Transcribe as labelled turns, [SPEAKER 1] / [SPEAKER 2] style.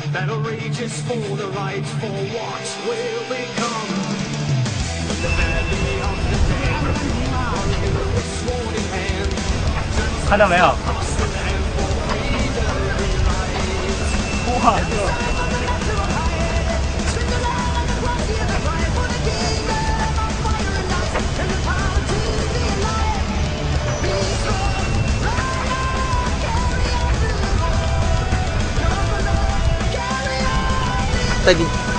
[SPEAKER 1] Battle rages for the right for what will become. The valley of the dead are in the sword in hand.
[SPEAKER 2] 看到没有？哇！
[SPEAKER 3] 在地。